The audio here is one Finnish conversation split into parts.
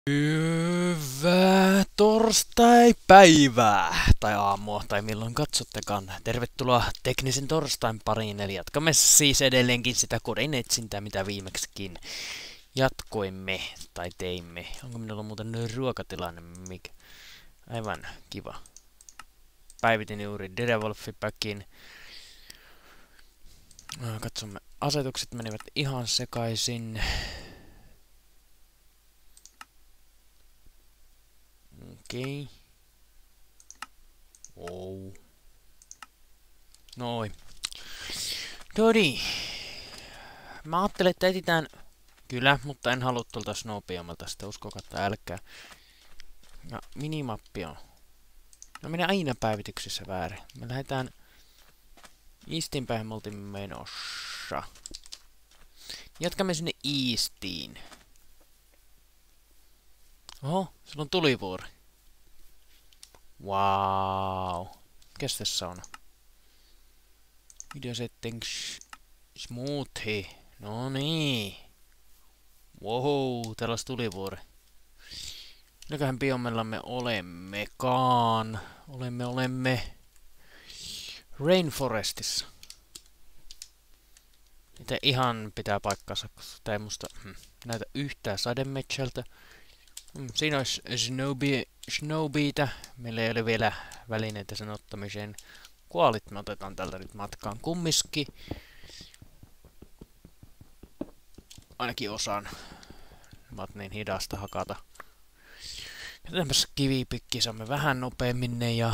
Hyvää torstai-päivää, tai aamua, tai milloin katsottekaan. Tervetuloa teknisen torstain pariin, eli jatkamme siis edelleenkin sitä kodin etsintää, mitä viimeksikin jatkoimme, tai teimme. Onko minulla muuten ruokatilanne, mikä? Aivan kiva. Päivitin juuri Direwolfi Packin. Katsomme, asetukset menivät ihan sekaisin. Okei. Wow. Noin. Noniin. Mä ajattelin, että etsitään... Kyllä, mutta en halua tuolta Snowbiomalta sitä, uskokaa, että älkää. Ja minimappi on. No minä aina päivityksessä väärin. Me lähdetään... Eastiin päin me oltiin menossa. Jatkamme sinne Eastiin. Oho, sulla on tulivuori. Wow. Mikäs tässä on? Video settings. Smoothie. No niin. Wow, täällä olisi tulivuori. Mikähän biomella me olemmekaan? Olemme Rainforestissa. Mitä ihan pitää paikkansa, koska tää ei musta näytä yhtään sademetsältä. Siinä olisi Snowbeata. Meillä ei ole vielä välineitä sen ottamiseen. Kuolit me otetaan tältä nyt matkaan kumminkin. Ainakin osaan. Mä oot niin hidasta hakata. Jätämässä kivipikki, saamme vähän nopeammin ne ja...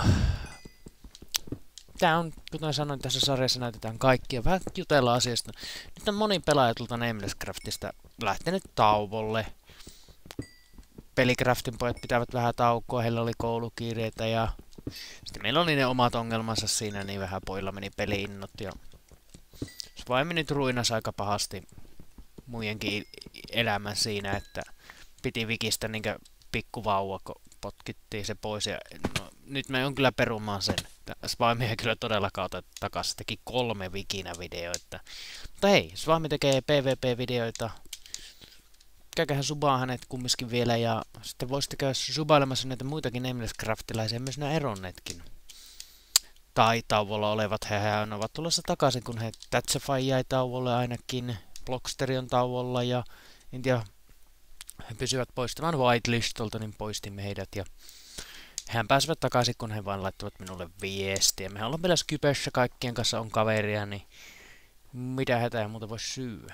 Tää on, kuten sanoin, tässä sarjassa näytetään kaikkia. Vähän jutellaan asiasta. Nyt on moni pelaaja tuolta Namelesscraftista lähtenyt tauolle. Pelikraftin pojat pitävät vähän taukoa, heillä oli koulukiireitä ja... Sitten meillä oli ne omat ongelmansa siinä, niin vähän poilla meni peli-innot ja... Svaimi nyt ruinas aika pahasti muidenkin elämän siinä, että piti vikistä niinkö pikkuvauva, kun potkittiin se pois ja... No, nyt me on kyllä perumaan sen. Svaimi ei kyllä todellakaan ota takas, teki 3 vikinä videoita. Mutta hei, Svaimi tekee PvP-videoita. Käykähän subaa hänet kumminkin vielä ja sitten voisitte käydä subailemassa näitä muitakin Namelesscraftilaisia, myös nämä eronneetkin. Tai tauolla olevat, he ovat tulossa takaisin, kun he Tatsafy jäi tauolle ainakin, Blocksteri on tauolla ja en tiedä, he pysyvät poistamaan whitelistolta, niin poistimme heidät ja hän pääsevät takaisin, kun he vain laittavat minulle viestiä. Mehän ollaan vielä Skypessä, kaikkien kanssa on kaveria, niin mitä hätää muuta voi syödä.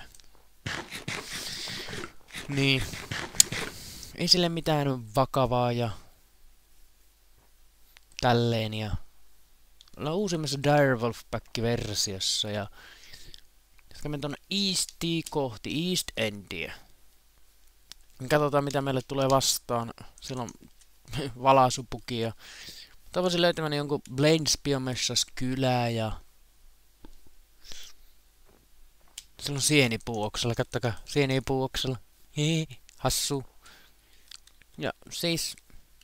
Niin, ei sille mitään vakavaa ja tälleen ja ollaan uusimmassa Direwolf Pack-versiossa ja jatkamme tuonne Eastiin kohti East Endia. Katsotaan mitä meille tulee vastaan. Siellä on valaisupuki ja toivoisin löytämäni jonkun Blades Biomessas kylää ja siellä on sienipuuoksella, kattokaa sienipuuoksella. Hei, hassu. Ja siis...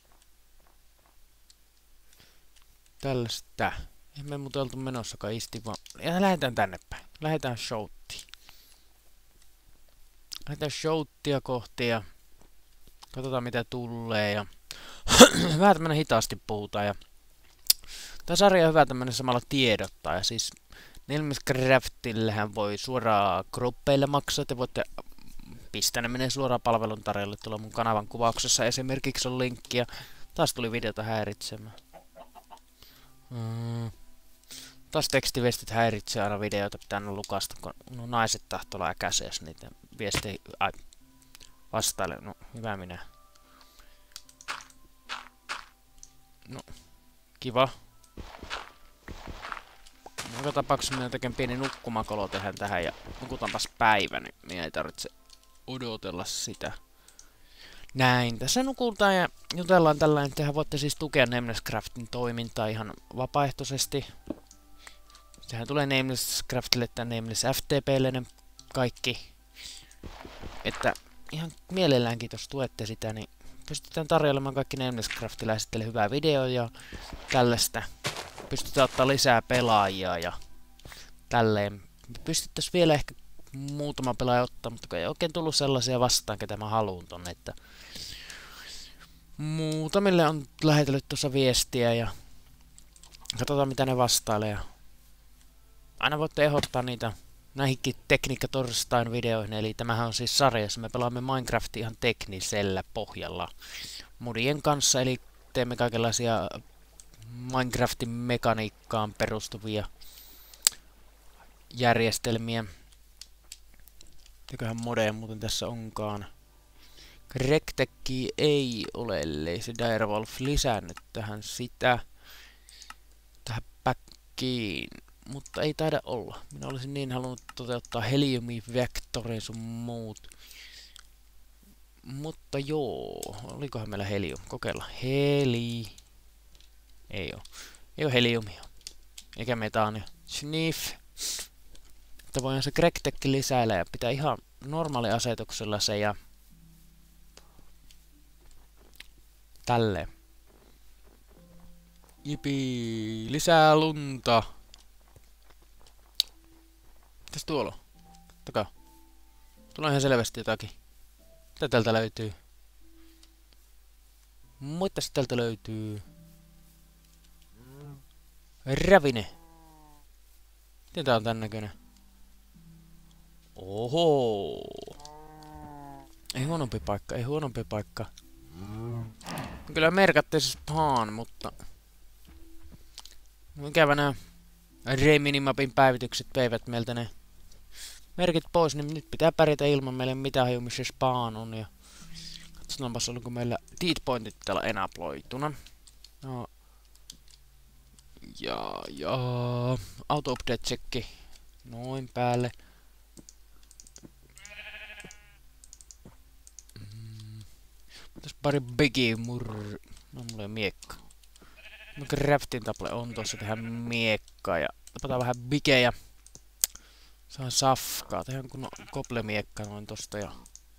Tällaista. Emme muuten oltu menossakaan isti, vaan... Ja lähdetään tänne päin. Lähdetään showttiin. Lähdetään showttia kohti ja... Katsotaan mitä tulee ja... Vähän tämmönen hitaasti puhutaan ja... Tää sarja on hyvä tämmönen samalla tiedottaa ja siis... Namelesscraftillehän voi suoraan gruppeille maksaa, te voitte pistää, ne menee suoraan palvelun tarjolle. Tuolla mun kanavan kuvauksessa esimerkiksi on linkki ja taas tuli videota häiritsemään. Taas tekstiviestit häiritsee aina videoita, pitää aina lukasta, kun no, naiset tahtoo olla äkäisiä, jos niitä viestejä vastaile. No, hyvä minä. No, kiva. Joka tapauksessa minä teken pieni nukkumakolo tähän ja nukutaanpas päivä, niin ei tarvitse odotella sitä. Näin, tässä nukutaan ja jutellaan tällainen, tehän voitte siis tukea Namelesscraftin toimintaa ihan vapaaehtoisesti. Sehän tulee Namelesscraftille tai Nameless FTPlle ne kaikki. Että ihan mielelläänkin, jos tuette sitä, niin pystytään tarjoilemaan kaikki Namelesscraftiläisille hyvää videoa ja tällaista. Pystytään ottaa lisää pelaajia ja tälleen. Pystyttäisiin vielä ehkä – muutama pelaaja ottaa, mutta kun ei oikein tullut sellaisia vastaan, ketä mä haluun tonne, että pystytään ottaa lisää pelaajia ja tälleen. Pystyttäisiin vielä ehkä muutama pelaaja ottaa, mutta kun ei oikein tullut sellaisia vastaan, ketä mä haluun tonne, että pystytään ottaa lisää pelaajia ja tälleen. Pystyttäisiin vielä ehkä muutama pelaaja ottaa, mutta kun ei oikein tullut sellaisia vastaan, ketä mä haluun tonne, että Muutamille on lähetellyt tuossa viestiä ja katsotaan mitä ne vastailee. Aina voitte ehdottaa niitä näihinkin Tekniikka Torstain videoihin, eli tämähän on siis sarja, jossa me pelaamme Minecraftia ihan teknisellä pohjalla modien kanssa, eli teemme kaikenlaisia Minecraftin mekaniikkaan perustuvia järjestelmiä. Mitäköhän modeja muuten tässä onkaan? Rectecki ei ole, ellei se Direwolf lisännyt tähän sitä. Tähän päkkiin. Mutta ei taida olla. Minä olisin niin halunnut toteuttaa heliumi, vektori sun muut. Mutta joo, olikohan meillä helium? Kokeilla. Ei oo. Ei oo heliumia. Eikä metaania. Sniff. Että voidaan se Rectecki lisäillä ja pitää ihan normaaliasetuksella se ja tälleen. Jipi, lisää lunta. Mitäs tuolla on? Kattokaa. Tuolla on ihan selvästi jotakin. Mitä täältä löytyy? Mitäs täältä löytyy? Ravine. Miten tää on tän näköinen? Oho. Ei huonompi paikka, ei huonompi paikka. Kyllä merkattiin se spawn, mutta ikävä nää Reminimapin päivitykset veivät meiltä ne merkit pois, niin nyt pitää pärjätä ilman meille mitä haju missä spawn on. Ja katsotaanpas oliko meillä deedpointit täällä enaploituna. No. Ja auto update checki noin päälle. Tässä pari biggie no mulla ei miekka. Crafting table on tossa, tehdään miekkaa ja tapataan vähän bigejä. Saan safkaa, tehdään kun koplemiekka noin tosta ja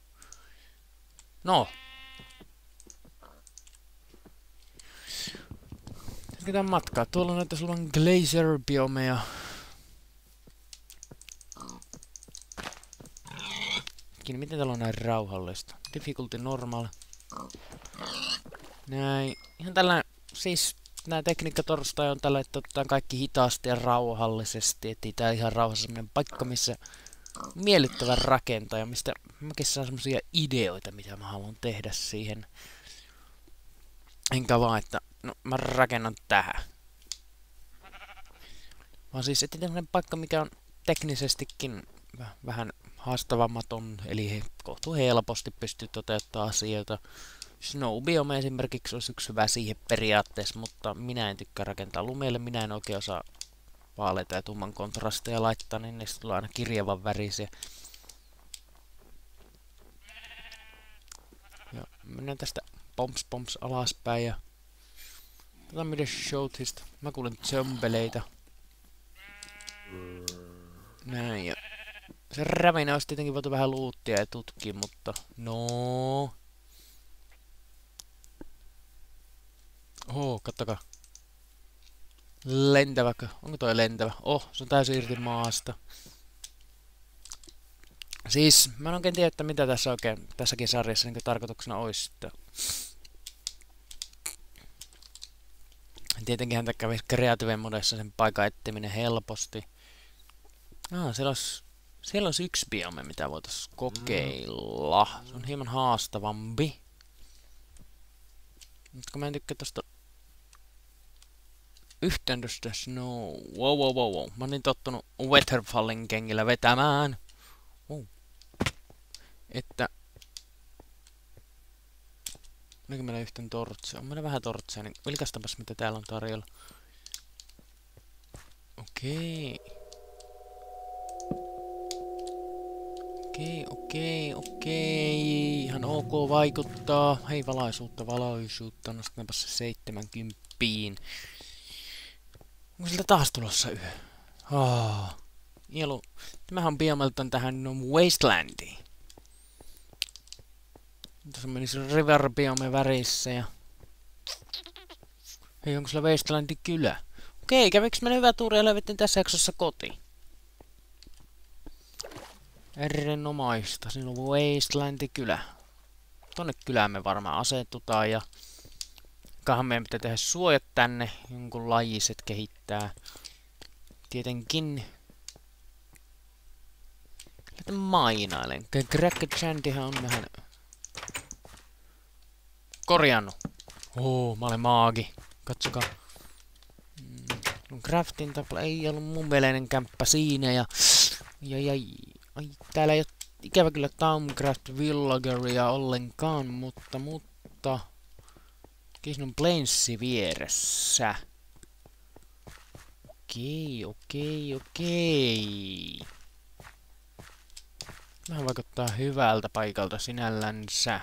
no. Jatketaan matkaa. Tuolla näyttäis olevan glacier biomeja. Miten täällä on näin rauhallista? Difficulty normal. Näin. Ihan tällainen, siis nää Tekniikka Torstai on tällä, että otetaan kaikki hitaasti ja rauhallisesti. Etsitään ihan rauhassa semmonen paikka, missä miellyttävä rakentaa ja mistä mäkin saan semmosia ideoita, mitä mä haluan tehdä siihen. Enkä vaan, että no mä rakennan tähän. Vaan siis etsitään semmonen paikka, mikä on teknisestikin vähän haastavamaton, eli kohtuu helposti pystyy toteuttamaan asioita. Snowbiome esimerkiksi olisi yksi hyvä siihen periaatteessa, mutta minä en tykkää rakentaa lumeille, minä en oikein osaa vaaleita ja tumman kontrasteja laittaa, niin niistä tulee aina kirjavan värisiä. Ja mennään tästä pomps alaspäin ja katsotaan miten showtista. Mä kuulen zombeleita. Näin ja se rävinä olisi tietenkin voitu vähän luuttia ja tutkia, mutta no. Oho, kattokaa. Lentäväkö? Onko toi lentävä? Oh, se on täysin irti maasta. Siis, mä en oikein tiedä, että mitä tässä oikein, tässäkin sarjassa niin tarkoituksena olisi. Tietenkin häntä kävisi Creative modessa sen paikan etsiminen helposti. Siellä olisi yksi biome, mitä voitais kokeilla. Se on hieman haastavampi. Mutta kun mä en tykkää tosta yhteendosta snow. Wow. Mä oon niin tottunut Weatherfallin kengillä vetämään. Että oliko meillä yhteen tortsia? On meillä vähän tortsia, niin vilkaistaanpas mitä täällä on tarjolla. Okei. Ihan ok vaikuttaa. Hei, valaisuutta. Nostetaanpas se 70. Onko siltä taas tulossa yö? Nielu. Tämähän on biomeltan tähän Wastelandiin. Tässä meni se River biome värissä ja hei, onko sillä Wastelandin kylä? Okei, käviks meillä hyvä tuuri ja levittiin tässä jaksossa kotiin? Erinomaista, siinä on Wastelandin kylä. tonne kylään me varmaan asetutaan ja kahan meidän pitää tehdä suojat tänne, jonkunlaiset kehittää. Tietenkin. Lähten mainailen. Cracker-chantihan on vähän korjannut. Mä olen maagi. Katsokaa. Crafting table ei ollut mun mieleinen kämppä siinä ja ai, täällä ei ole ikävä kyllä Towncraft Villageria ollenkaan, mutta siinä on Plainsi vieressä. Okei. Vähän vaikuttaa hyvältä paikalta sinällänsä.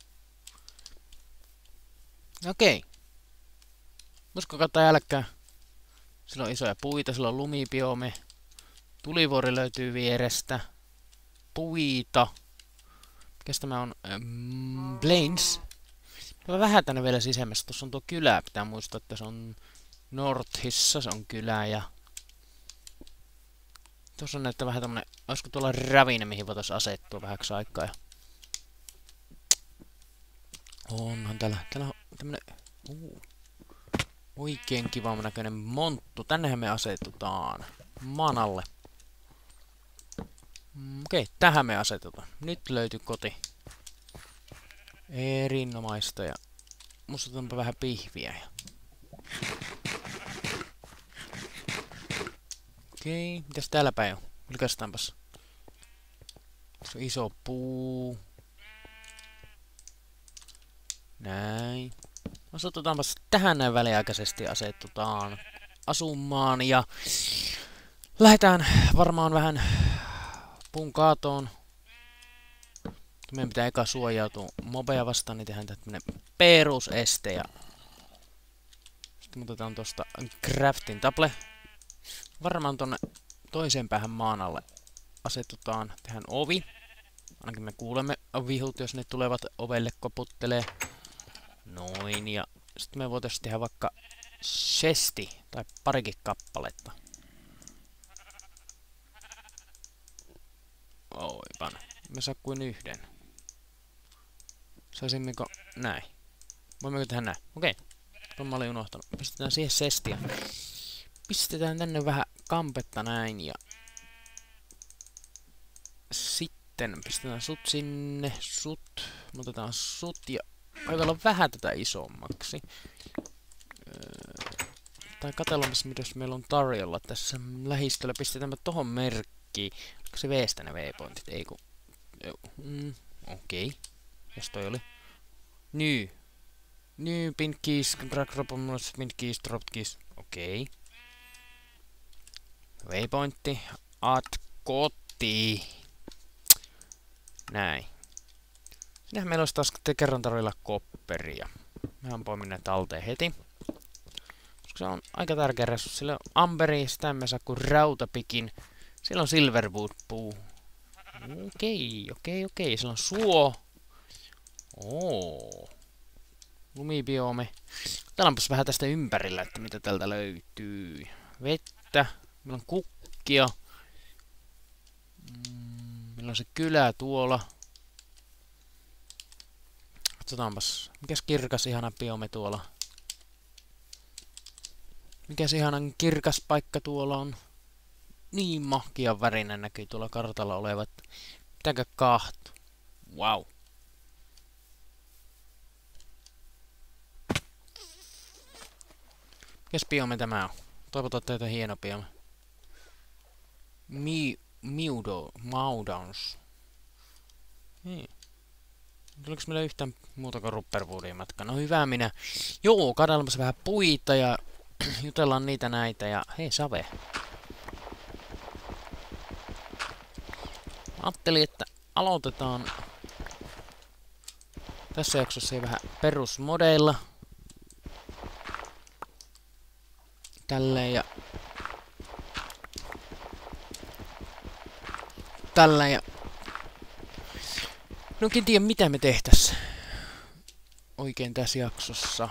Okei. Uskokaa tai älkää. Sillä on isoja puita, sillä on lumibiome. Tulivuori löytyy vierestä. Puita. Mikäs tämä on? Plains. Vähän tänne vielä sisemmässä. Tuossa on tuo kylä. Pitää muistaa, että se on Northissa. Se on kylä ja... Tuossa on näyttää vähän tämmönen... Olisiko tuolla ravine, mihin voitais asettua vähäksi aikaa. Ja... Onhan täällä on tämmönen... Oikein kiva näköinen monttu. Tännehän me asetutaan. Maan alle. Okei, tähän me asetutaan. Nyt löytyy koti. Erinomaista ja... Mustutaanpa vähän pihviä. Ja... Okei, mitäs täällä päin on? Vilkaistaanpas. Se on iso puu. Näin. Asetutaanpas tähän näin väliaikaisesti asetutaan asumaan ja lähdetään varmaan vähän puun kaatoon. Meidän pitää eka suojautua mobeja vastaan, niin tehdään tämmönen peruseste ja sitten otetaan tosta crafting table. Varmaan tonne toiseen päähän maan alle asetutaan, tehdään ovi. Ainakin me kuulemme vihut, jos ne tulevat ovelle koputtelee. Noin, ja sitten me voitaisiin tehdä vaikka chesti tai parikin kappaletta. Oipan. Me saa kuin yhden. Saisimmeko näin? Voimmeko tehdä näin? Okei. Tuon mä olin unohtanut. Pistetään siihen chestia. Pistetään tänne vähän kampetta näin ja... Sitten pistetään sut sinne. Otetaan sut ja... Koitetaan vähän tätä isommaksi. Tai katsellaanpas, mitäs meillä on tarjolla tässä lähistöllä. Pistetäänpä tohon merkkiin. Olisiko se V-stä ne V-pointit? Ei kun... Okei. Jas toi oli? New pin keys, drag drop on pin keys, drop keys. Okei. V-pointti. Add koti. Näin. Sinnehän meillä olisi taas kerran tarvilla kopperia. Mehän poimin näitä talteen heti. Koska se on aika tärkeä resurssi. Sillä on amberi, sitä emme saa kuin rautapikin. Siellä on silverwood-puu. Okei. Siellä on suo. Lumibiome. Katsotaanpas vähän tästä ympärillä, että mitä tältä löytyy. Vettä. Meillä on kukkia. Meillä on se kylä tuolla. Katsotaanpas. Mikäs kirkas ihana biome tuolla? Mikäs ihanan kirkas paikka tuolla on? Niin mahkian värinen näkyy tuolla kartalla olevat. Pitääkö kahtu? Wow. Mikäs biome tämä on? Toivotaan teitä hieno biome. Maudons. Niin. Tuliko meillä yhtään muuta kuin rupperwoodia matka? No hyvä minä. Joo, katsellaan vähän puita ja jutellaan niitä näitä ja hei save. Ajattelin, että aloitetaan tässä jaksossa vähän perusmodeilla. Tälleen ja tälleen ja no en tiedä mitä me tehtäis oikein tässä jaksossa.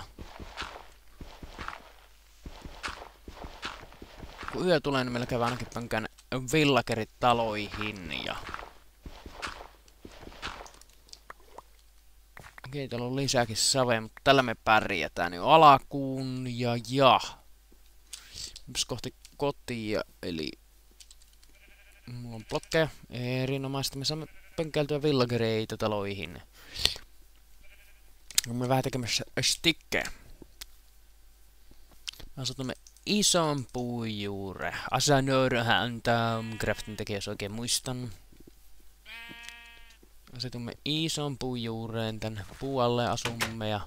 Kun yö tulee, niin meillä käy ainakin pänkään villagerit taloihin ja... Okei, täällä on lisääkin savea, mutta tällä me pärjätään jo alakuun ja. Mennään kohti kotia, eli mulla on blokkeja. Erinomaisesti me saamme pönkäiltyä villagereita taloihin. Me vähän tekemässä stikkejä. Me asutamme ison puujuure. Asanööröhän antaa craftin tekijä, jos oikein muistan. Asetumme ison puujuureen tänne puualle asumme ja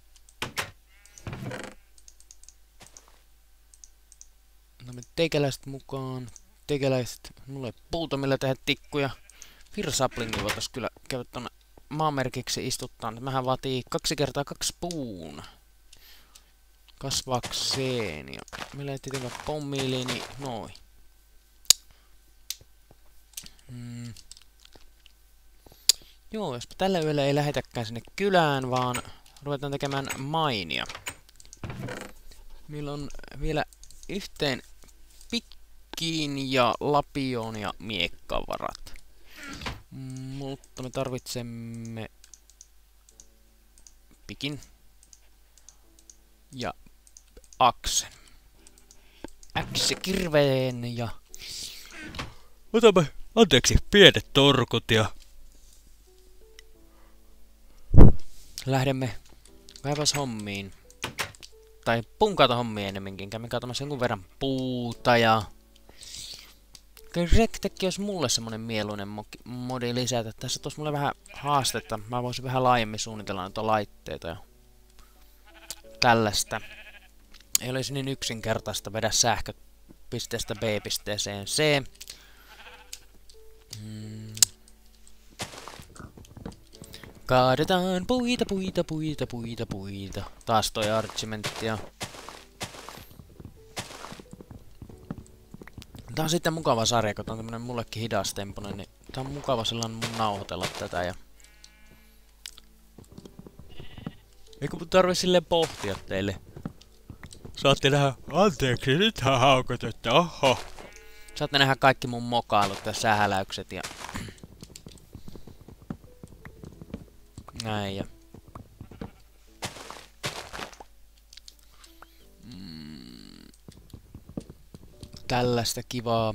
annamme teikäläiset mukaan. Teikäläiset, mulla ei puuta millä tehdä tikkuja. Firsaplingi voitais kyllä käydä tonne maamerkiksi istuttaa. Mähän vaatii 2 x 2 puun kasvakseen ja meillä ei tietenkään pommiili, niin noin. Joo, jos tällä yöllä ei lähetäkään sinne kylään, vaan ruvetaan tekemään mainia. Meillä on vielä yhteen pikkiin ja lapioon ja miekkavarat. Mutta me tarvitsemme pikin ja aksen. Äkse kirveen ja otamme, anteeksi, pienet torkut ja lähdemme kaivashommiin. Tai punkata hommia ennemminkin. Käymme katsomassa jonkun verran puuta ja Rektekki olisi mulle semmonen mieluinen modi lisätä. Tässä toisi mulle vähän haastetta. Mä voisin vähän laajemmin suunnitella noita laitteita ja tällaista. Ei olisi niin yksinkertaista vedä sähköt pisteestä B pisteeseen C. Kaadetaan puita. Taas toi archimenttia. Tää on sitten mukava sarja, kun tää on tämmönen mullekin hidastemponen, niin tää on mukava sellainen mun nauhoitella tätä ja eikä mun tarvi silleen pohtia teille. Saatte nähdä, anteeksi, nythän haukotette, oho. Saatte nähdä kaikki mun mokailut ja sähäläykset ja näin ja tällaista kivaa.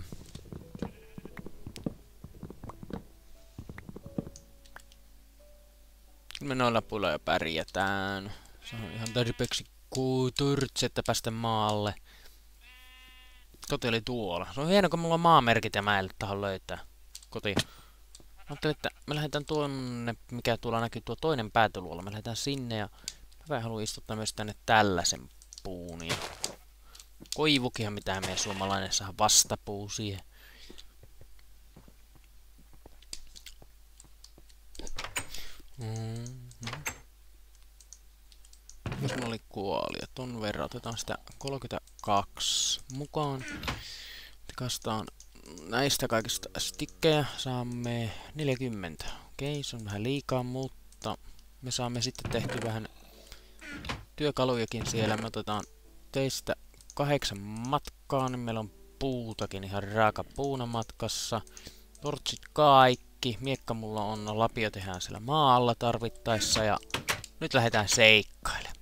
Me noilla puilla jo pärjätään. Se on ihan tarpeeksi turtsi, että päästä maalle. Koti oli tuolla. Se on hieno, kun mulla on maamerkit ja mä en tahdo löytää koti. Ajattelin, että me lähdetään tuonne, mikä tuolla näkyy, tuo toinen päätöluola. Me lähdetään sinne ja mä haluan istuttaa myös tänne tällaisen puun. Ja koivukinhan mitään meidän suomalainen saa vastapuu siihen. Jos mulla oli kuolia, ton verran otetaan sitä 32 mukaan. Kastaan näistä kaikista stikkejä saamme 40. Okei, se on vähän liikaa, mutta me saamme sitten tehty vähän työkalujakin siellä. Me otetaan teistä 8 matkaan, niin meillä on puutakin ihan raaka puuna matkassa. Tortsit kaikki, miekka mulla on, lapio tehdään siellä maalla tarvittaessa ja nyt lähdetään seikkailemaan.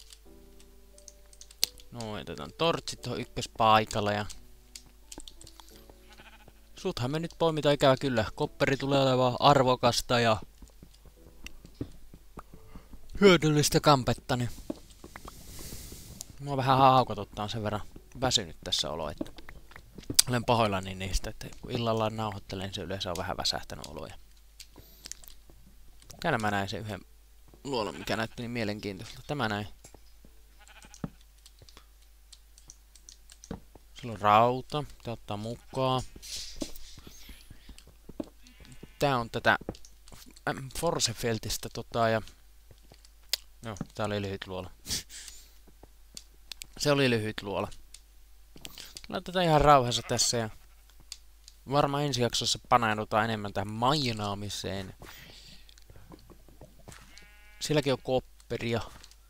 No, otetaan tortsit tuohon ykköspaikalla ja suuthan me nyt poimitaan ikävä kyllä. Kopperi tulee olemaan arvokasta ja hyödyllistä kampetta, niin mua vähän haukotuttaa sen verran väsynyt tässä olo, että olen pahoillani niistä, että kun illalla nauhoittelen, se yleensä on vähän väsähtänyt oloja. Täällä mä näin sen yhden luolon, mikä näytti niin mielenkiintoiselta. Tämä näin. Sillä on rauta, tää ottaa mukaan. Tää on tätä Forsefeltistä ja no, tää oli lyhyt luola. Se oli lyhyt luola. Laitetaan ihan rauhassa tässä ja varmaan ensi jaksossa paneudutaan enemmän tähän mainaamiseen. Silläkin on kopperia.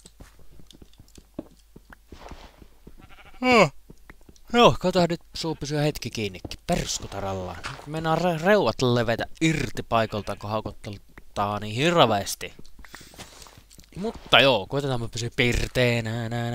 Joo, kato nyt suu pysyä hetki kiinnikin. Perskutarallaan. Mennään reuat levetä irti paikaltaan, kun haukottaa niin hirveästi. Mutta joo, koitetaan me pysyä pirteenä.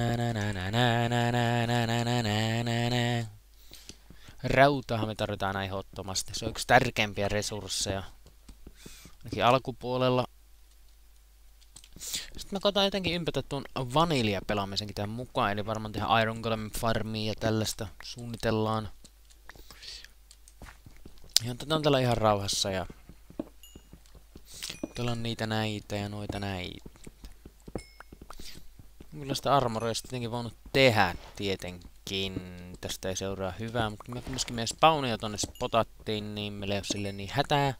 Rautaahan me tarvitaan näin ehdottomasti. Se on yksi tärkeimpiä resursseja. Ainakin alkupuolella. Sitten mä koitan jotenkin ympätä tuon vanilja-pelaamisenkin tähän mukaan. Eli varmaan tehdään Iron Golem farmia ja tällaista suunnitellaan. Ja otetaan täällä ihan rauhassa ja täällä on niitä näitä ja noita näitä. Millaista armoria olisi tietenkin voinut tehdä tietenkin. Tästä ei seuraa hyvää, mutta kun me myöskin meidän spawnia tonne spotattiin, niin meillä ei ole silleen niin hätää.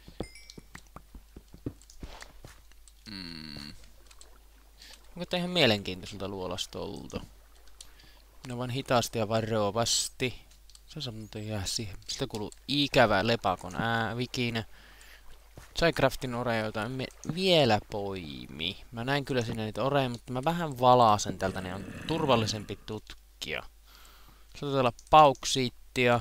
Onko tää ihan mielenkiintoiselta luolastolta? Minä vaan hitaasti ja varovasti. Se saa muuten jää siihen. Sitä kuuluu ikävä lepakon vikinä. Psycraftin oreja, joita emme vielä poimi. Mä näin kyllä sinne niitä oreja, mutta mä vähän valasen tältä, niin on turvallisempi tutkia. Se on olla pauksiittia.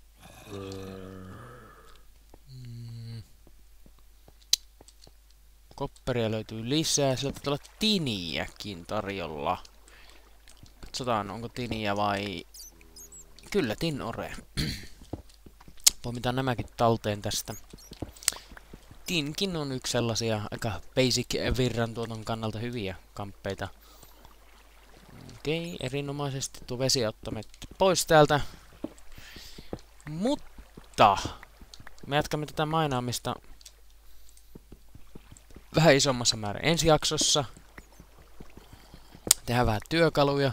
Kopperia löytyy lisää. Sillä pitää olla tiniäkin tarjolla. Katsotaan, onko tiniä vai... Kyllä, tinore. Poimitaan nämäkin talteen tästä. Tinkin on yksi sellaisia aika basic virran tuoton kannalta hyviä kamppeita. Okei, erinomaisesti tuo vesiottamet pois täältä. Mutta me jatkamme tätä mainaamista vähän isommassa määrin ensi jaksossa. Tehdään vähän työkaluja.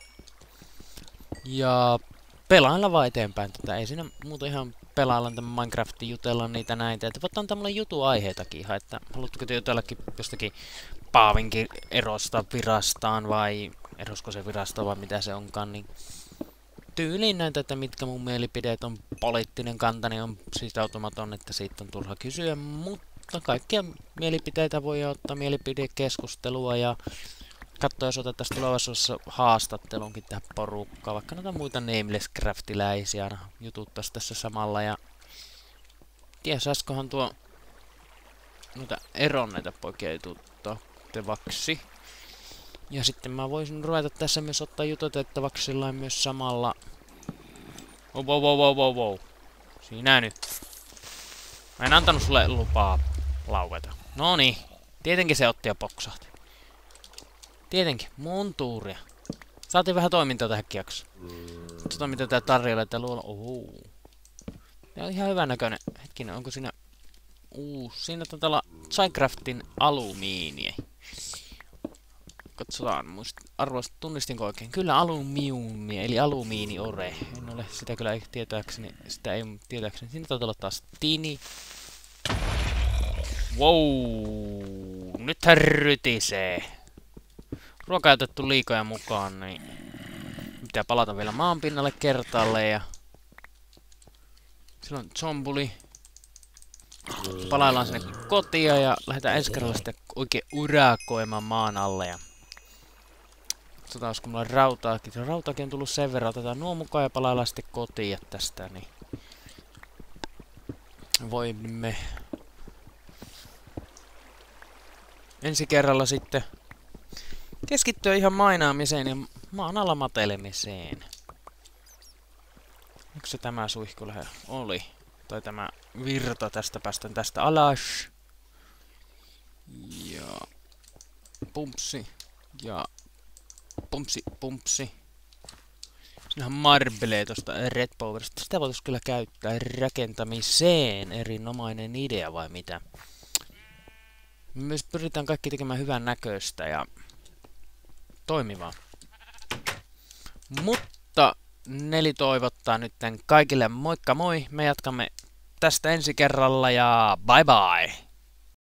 Ja pelailla vaan eteenpäin tätä. Ei siinä muuta ihan pelailla tämän Minecraftin, jutella niitä näitä. Että voit antaa mulle jutuaiheitakin ihan, että haluatteko te jutellakin jostakin Paavinkin erosta virastaan vai erosko se virasto vai mitä se onkaan, niin tyyliin näitä, että mitkä mun mielipideet on, poliittinen kantani on sitoutumaton, että siitä on turha kysyä, mutta kaikkia mielipiteitä voi ottaa mielipidekeskustelua ja katsoa, jos otettaisiin tulevaisuudessa haastattelunkin tähän porukkaan, vaikka noita muita Nameless-craftiläisiä jututtaisiin tässä samalla ja ties, saisikohan tuo noita eronneita poikia jututtavaksi. Ja sitten mä voisin ruveta tässä myös ottaa jututettavaksi sillain myös samalla. Wow. Siinä nyt. Mä en antanut sulle lupaa laueta. Noniin. Tietenkin se otti ja poksahti. Tietenkin. Mun tuuria. Saatiin vähän toimintaa tähän jaksoon. Katsotaan mitä tää tarjolla tää luola. Tää on ihan hyvän näköinen. Hetkinen, onko siinä... siinä taitaa olla Psycraftin alumiinia. Katsotaan, arvoista tunnistinko oikein. Kyllä alumiumi, eli alumiiniore. En ole sitä kyllä tietääkseni, sitä ei tietääkseni. Siinä taitaa olla taas tini. Wow, nythän rytisee. Ruoka ei otettu liikoja mukaan, niin pitää palata vielä maanpinnalle kertaalle ja... Silloin zombuli. Palaillaan sinne kotia ja lähdetään ensi kerralla sitten oikein urakoimaan maan alle ja... Katsotaan, olisiko mulla rautaakin. Rautaakin on tullut sen verran. Otetaan nuo mukaan ja palaillaan sitten kotiin tästä, niin... Voimme... Ensi kerralla sitten... Keskittyä ihan mainaamiseen ja maan alla matelemiseen. Onko se tämä suihku lähellä? Oli. Tai tämä virta tästä päästään tästä alas. Ja... Pumpsi. Ja... Pumpsi. Siinähän marbelee tosta Red Powerista. Sitä voitais kyllä käyttää rakentamiseen. Erinomainen idea vai mitä? Me myös pyritään kaikki tekemään hyvän näköistä ja toimivaa. Mutta Neli toivottaa nyt kaikille moikka moi. Me jatkamme tästä ensi kerralla ja bye bye!